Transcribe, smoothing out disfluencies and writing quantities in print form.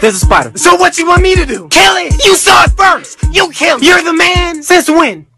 There's a spider. So what you want me to do? Kill it! You saw it first! You kill it! You're the man! Since when?